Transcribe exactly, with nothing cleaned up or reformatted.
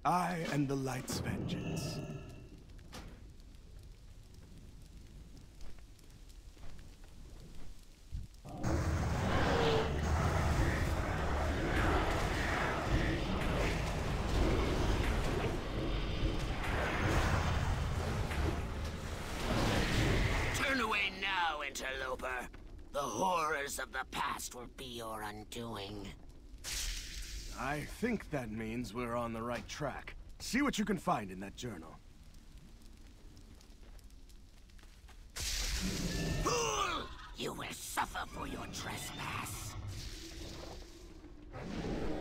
I and the Light's vengeance. Turn away now, interloper. The horrors of the past will be your undoing. I think that means we're on the right track. See what you can find in that journal. Fool! You will suffer for your trespass.